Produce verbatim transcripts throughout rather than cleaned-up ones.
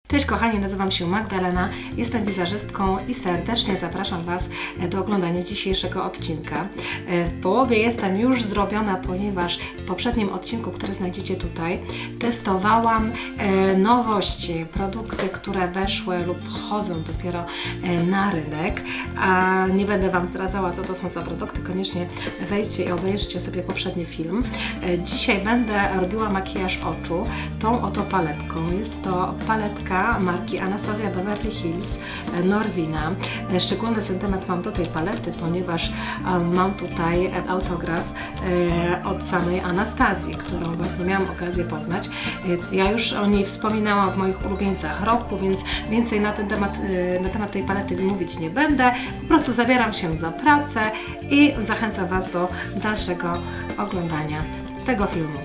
Cześć kochani, nazywam się Magdalena, jestem wizerzystką i serdecznie zapraszam Was do oglądania dzisiejszego odcinka. W połowie jestem już zrobiona, ponieważ w poprzednim odcinku, który znajdziecie tutaj, testowałam nowości, produkty, które weszły lub wchodzą dopiero na rynek. A nie będę Wam zdradzała, co to są za produkty, koniecznie wejdźcie i obejrzyjcie sobie poprzedni film. Dzisiaj będę robiła makijaż oczu tą oto paletką. Jest to paletka marki Anastasia Beverly Hills Norwina. Szczególny sentyment mam do tej palety, ponieważ mam tutaj autograf od samej Anastazji, którą właśnie miałam okazję poznać. Ja już o niej wspominałam w moich ulubieńcach roku, więc więcej na ten temat, na temat tej palety mówić nie będę. Po prostu zabieram się za pracę i zachęcam Was do dalszego oglądania tego filmu.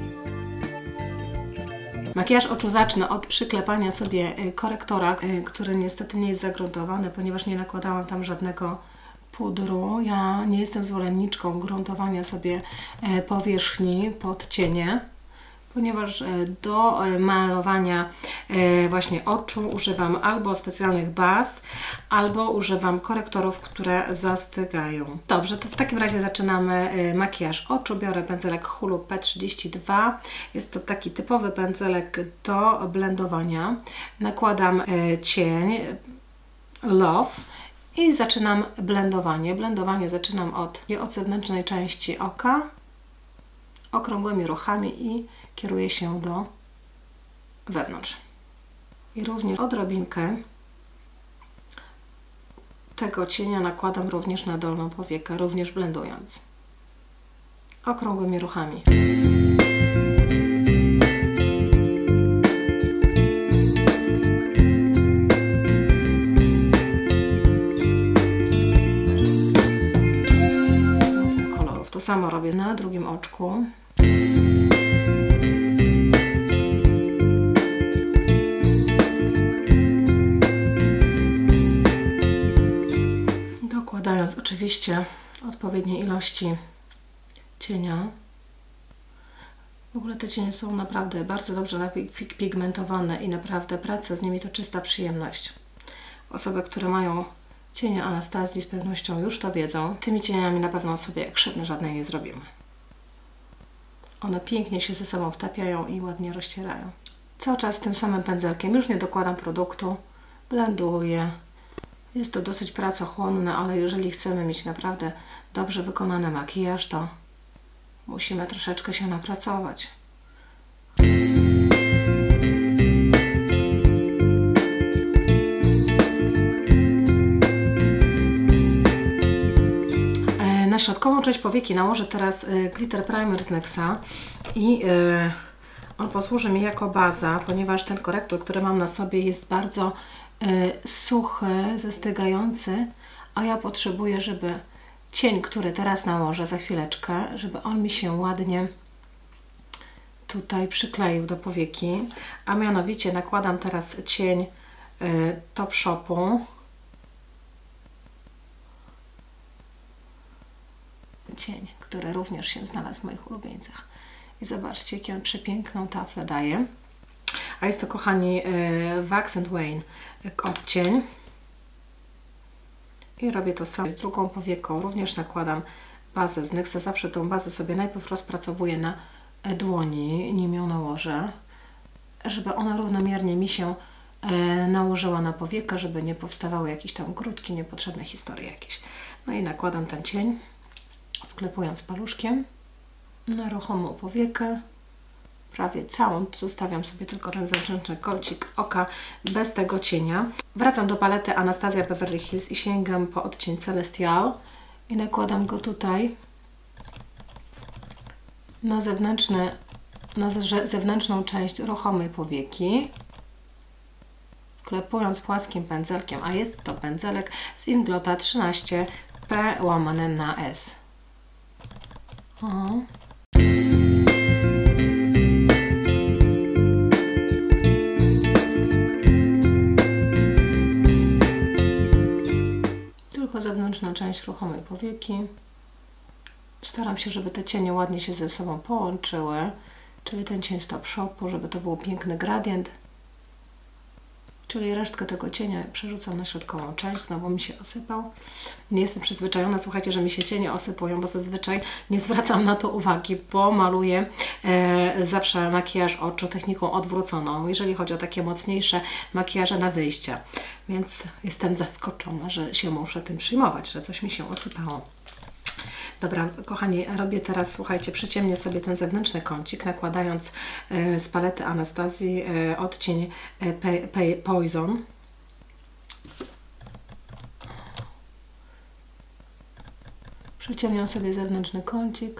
Makijaż oczu zacznę od przyklepania sobie korektora, który niestety nie jest загruntowany, ponieważ nie nakładałam tam żadnego pudru. Ja nie jestem zwolenniczką gruntowania sobie powierzchni pod cienie, ponieważ do malowania właśnie oczu używam albo specjalnych baz, albo używam korektorów, które zastygają. Dobrze, to w takim razie zaczynamy makijaż oczu. Biorę pędzelek Hulu P trzydzieści dwa. Jest to taki typowy pędzelek do blendowania. Nakładam cień Love i zaczynam blendowanie. Blendowanie zaczynam od, od zewnętrznej części oka, okrągłymi ruchami i kieruję się do wewnątrz. I również odrobinkę tego cienia nakładam również na dolną powiekę, również blendując. Okrągłymi ruchami. Kolorów. To samo robię na drugim oczku. Dokładając oczywiście odpowiedniej ilości cienia. W ogóle te cienie są naprawdę bardzo dobrze pigmentowane i naprawdę praca z nimi to czysta przyjemność. Osoby, które mają cienie Anastazji, z pewnością już to wiedzą. Tymi cieniami na pewno sobie krzywdy żadnej nie zrobimy. One pięknie się ze sobą wtapiają i ładnie rozcierają. Cały czas tym samym pędzelkiem, już nie dokładam produktu, blenduję. Jest to dosyć pracochłonne, ale jeżeli chcemy mieć naprawdę dobrze wykonany makijaż, to musimy troszeczkę się napracować. Na środkową część powieki nałożę teraz glitter primer z Nexa i on posłuży mi jako baza, ponieważ ten korektor, który mam na sobie, jest bardzo suchy, zastygający, a ja potrzebuję, żeby cień, który teraz nałożę za chwileczkę, żeby on mi się ładnie tutaj przykleił do powieki, a mianowicie nakładam teraz cień Top Shopu. Cień, który również się znalazł w moich ulubieńcach. I zobaczcie, jaką przepiękną taflę daje. A jest to, kochani, Wax and Wayne odcień. I robię to samo z drugą powieką. Również nakładam bazę z Nexa. Zawsze tą bazę sobie najpierw rozpracowuję na dłoni, nim ją nałożę, żeby ona równomiernie mi się nałożyła na powiekę, żeby nie powstawały jakieś tam grudki, niepotrzebne historie jakieś. No i nakładam ten cień, wklepując paluszkiem na ruchomą powiekę. Prawie całą, zostawiam sobie tylko ten zewnętrzny kącik oka bez tego cienia. Wracam do palety Anastasia Beverly Hills i sięgam po odcień Celestial i nakładam go tutaj na, zewnętrzne, na zewnętrzną część ruchomej powieki, klepując płaskim pędzelkiem, a jest to pędzelek z Inglota trzynaście P łamane na S. O. Tylko zewnętrzna część ruchomej powieki. Staram się, żeby te cienie ładnie się ze sobą połączyły, czyli ten cień z Top Shopu, żeby to był piękny gradient. Czyli resztkę tego cienia przerzucam na środkową część. Znowu mi się osypał. Nie jestem przyzwyczajona, słuchajcie, że mi się cienie osypują, bo zazwyczaj nie zwracam na to uwagi, bo maluję e, zawsze makijaż oczu techniką odwróconą, jeżeli chodzi o takie mocniejsze makijaże na wyjście. Więc jestem zaskoczona, że się muszę tym przyjmować, że coś mi się osypało. Dobra, kochani, robię teraz, słuchajcie, przyciemnię sobie ten zewnętrzny kącik, nakładając e, z palety Anastazji e, odcień e, pe, pe, Poison. Przyciemniam sobie zewnętrzny kącik.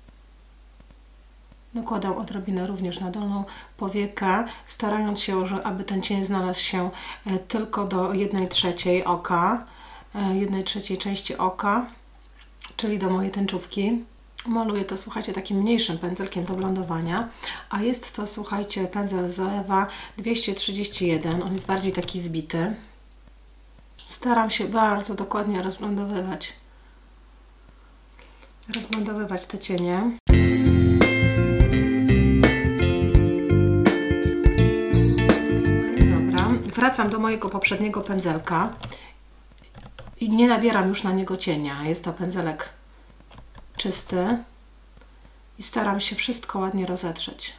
Nakładam odrobinę również na dolną powiekę, starając się, że, aby ten cień znalazł się e, tylko do jednej trzeciej oka, e, jednej trzeciej części oka, czyli do mojej tęczówki. Maluję to, słuchajcie, takim mniejszym pędzelkiem do blendowania, a jest to, słuchajcie, pędzel z Zoewa dwieście trzydzieści jeden, on jest bardziej taki zbity. Staram się bardzo dokładnie rozblendowywać, rozblendowywać te cienie. Dobra, wracam do mojego poprzedniego pędzelka. I nie nabieram już na niego cienia. Jest to pędzelek czysty i staram się wszystko ładnie rozetrzeć.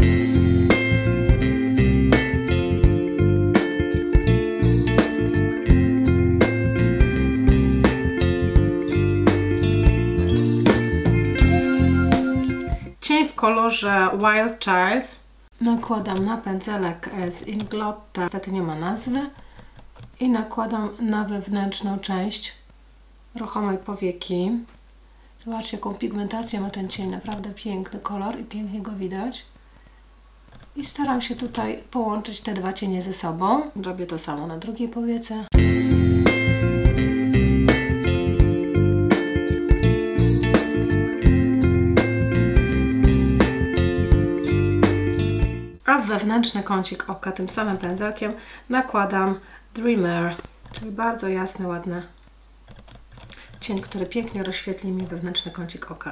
Cień w kolorze Wild Child nakładam na pędzelek z Inglotta, niestety nie ma nazwy. I nakładam na wewnętrzną część ruchomej powieki. Zobaczcie, jaką pigmentację ma ten cień. Naprawdę piękny kolor i pięknie go widać. I staram się tutaj połączyć te dwa cienie ze sobą. Robię to samo na drugiej powiece. A w wewnętrzny kącik oka tym samym pędzelkiem nakładam Dreamer, czyli bardzo jasny, ładny cień, który pięknie rozświetli mi wewnętrzny kącik oka.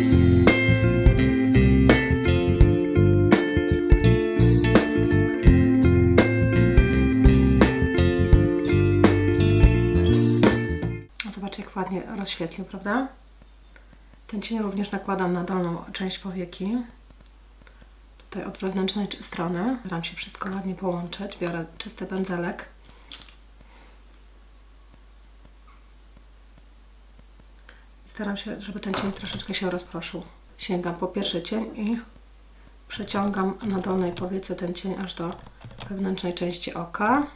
Zobaczcie, jak ładnie rozświetlił, prawda? Ten cień również nakładam na dolną część powieki. Tutaj od wewnętrznej strony. Staram się wszystko ładnie połączyć. Biorę czysty pędzelek. Staram się, żeby ten cień troszeczkę się rozproszył. Sięgam po pierwszy cień i przeciągam na dolnej powiece ten cień aż do wewnętrznej części oka.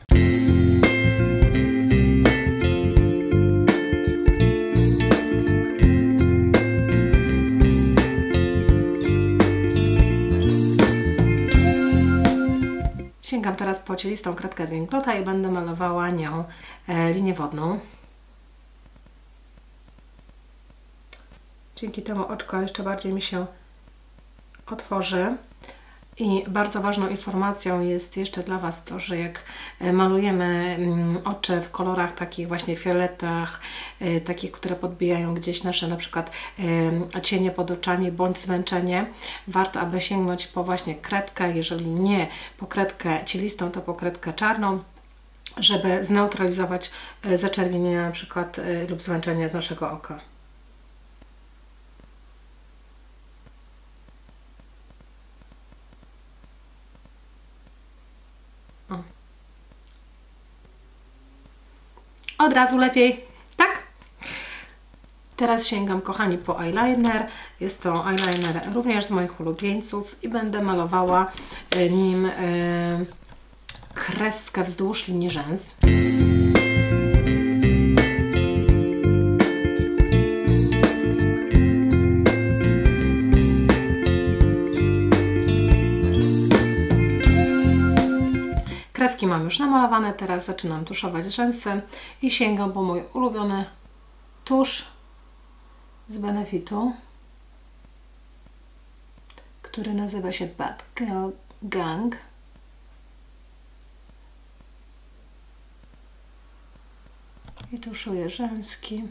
Sięgam teraz po cielistą kredkę z Inglotta i będę malowała nią e, linię wodną. Dzięki temu oczko jeszcze bardziej mi się otworzy. I bardzo ważną informacją jest jeszcze dla Was to, że jak malujemy oczy w kolorach takich właśnie fioletach, takich, które podbijają gdzieś nasze na przykład cienie pod oczami bądź zmęczenie, warto, aby sięgnąć po właśnie kredkę, jeżeli nie po kredkę cielistą, to po kredkę czarną, żeby zneutralizować zaczerwienienia na przykład lub zmęczenie z naszego oka. Od razu lepiej, tak? Teraz sięgam, kochani, po eyeliner. Jest to eyeliner również z moich ulubieńców i będę malowała nim e, kreskę wzdłuż linii rzęs. Kreski mam już namalowane, teraz zaczynam tuszować rzęsy i sięgam po mój ulubiony tusz z Benefitu, który nazywa się Bad Girl Gang. I tuszuję rzęski,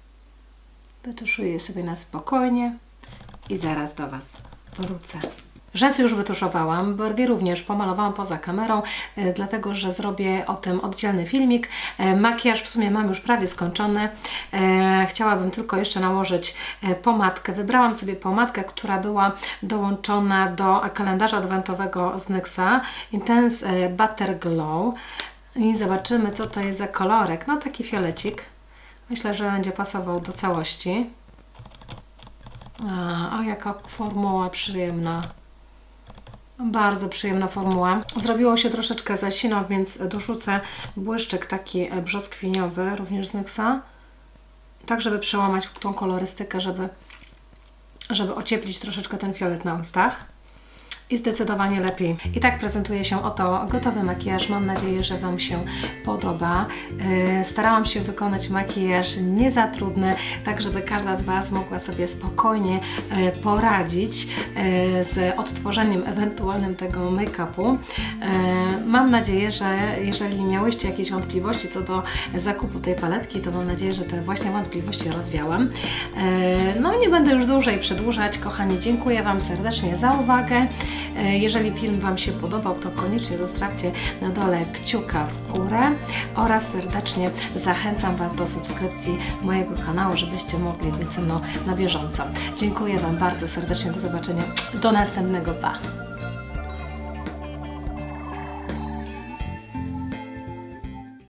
wytuszuję je sobie na spokojnie i zaraz do Was wrócę. Rzęsy już wytuszowałam, brwi również pomalowałam poza kamerą, e, dlatego że zrobię o tym oddzielny filmik. E, makijaż w sumie mam już prawie skończony. E, chciałabym tylko jeszcze nałożyć e, pomadkę. Wybrałam sobie pomadkę, która była dołączona do kalendarza adwentowego z Nyxa. Intense e, Butter Glow. I zobaczymy, co to jest za kolorek. No taki fiolecik. Myślę, że będzie pasował do całości. A, o, jaka formuła przyjemna. Bardzo przyjemna formuła. Zrobiło się troszeczkę za sino, więc dorzucę błyszczyk taki brzoskwiniowy, również z Nyxa. Tak, żeby przełamać tą kolorystykę, żeby, żeby ocieplić troszeczkę ten fiolet na ustach. I zdecydowanie lepiej. I tak prezentuje się oto gotowy makijaż. Mam nadzieję, że Wam się podoba. Yy, starałam się wykonać makijaż nie za trudny, tak żeby każda z Was mogła sobie spokojnie yy, poradzić yy, z odtworzeniem ewentualnym tego make-upu. Yy, mam nadzieję, że jeżeli miałyście jakieś wątpliwości co do zakupu tej paletki, to mam nadzieję, że te właśnie wątpliwości rozwiałam. Yy, no i nie będę już dłużej przedłużać. Kochani, dziękuję Wam serdecznie za uwagę. Jeżeli film Wam się podobał, to koniecznie zostawcie na dole kciuka w górę oraz serdecznie zachęcam Was do subskrypcji mojego kanału, żebyście mogli być ze mną na bieżąco. Dziękuję Wam bardzo serdecznie, do zobaczenia, do następnego, pa!